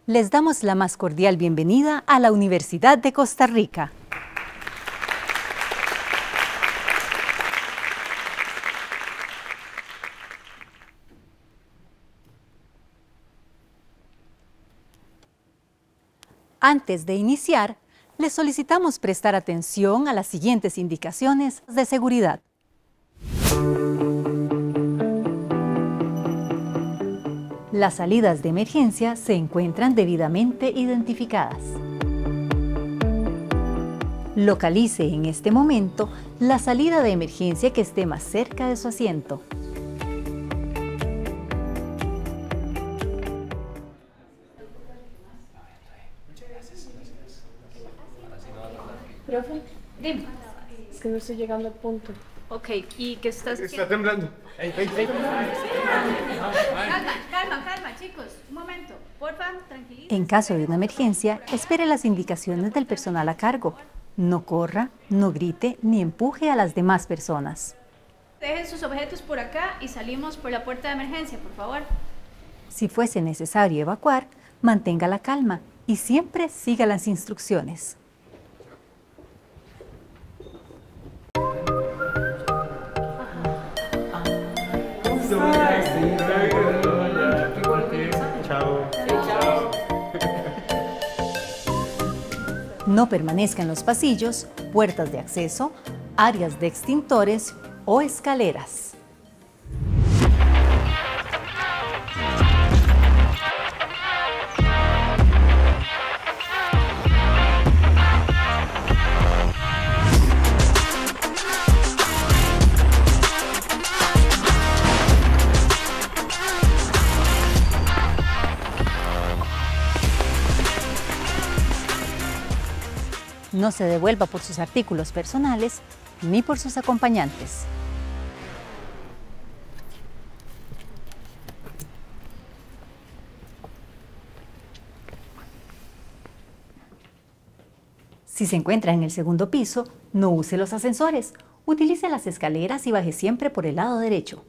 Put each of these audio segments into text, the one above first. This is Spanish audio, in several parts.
Les damos la más cordial bienvenida a la Universidad de Costa Rica. Antes de iniciar, les solicitamos prestar atención a las siguientes indicaciones de seguridad. Las salidas de emergencia se encuentran debidamente identificadas. Localice en este momento la salida de emergencia que esté más cerca de su asiento. Profe, Dime. es que no estoy llegando al punto. Ok, ¿y qué estás haciendo? Está temblando. Calma, chicos. Un momento. Porfa, tranquilitos. En caso de una emergencia, espere las indicaciones del personal a cargo. No corra, no grite ni empuje a las demás personas. Dejen sus objetos por acá y salimos por la puerta de emergencia, por favor. Si fuese necesario evacuar, mantenga la calma y siempre siga las instrucciones. No permanezca en los pasillos, puertas de acceso, áreas de extintores o escaleras. No se devuelva por sus artículos personales ni por sus acompañantes. Si se encuentra en el segundo piso, no use los ascensores. Utilice las escaleras y baje siempre por el lado derecho.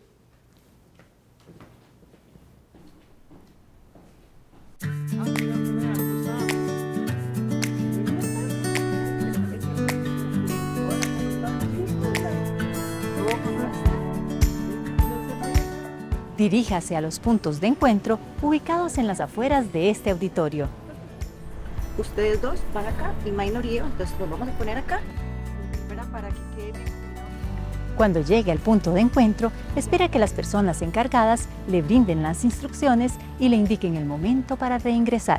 Diríjase a los puntos de encuentro ubicados en las afueras de este auditorio. Ustedes dos van acá y Minor y yo, entonces nos vamos a poner acá para que quede. Cuando llegue al punto de encuentro, espera que las personas encargadas le brinden las instrucciones y le indiquen el momento para reingresar.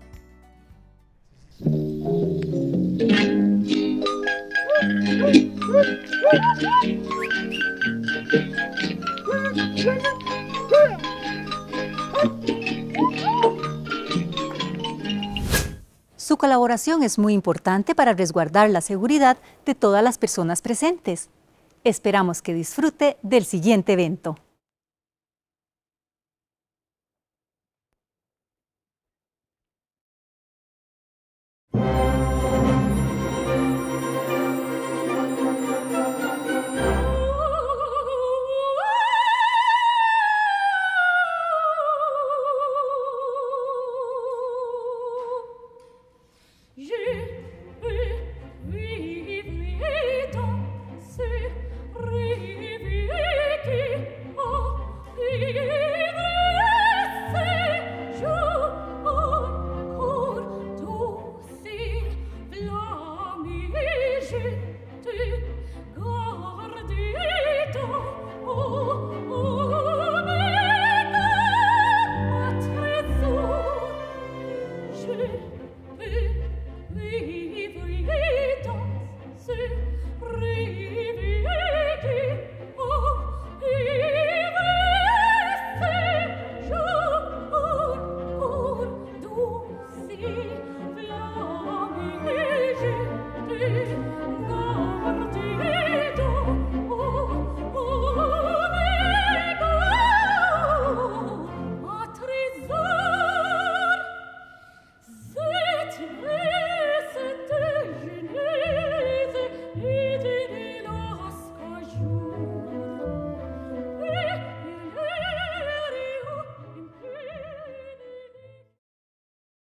Su colaboración es muy importante para resguardar la seguridad de todas las personas presentes. Esperamos que disfrute del siguiente evento.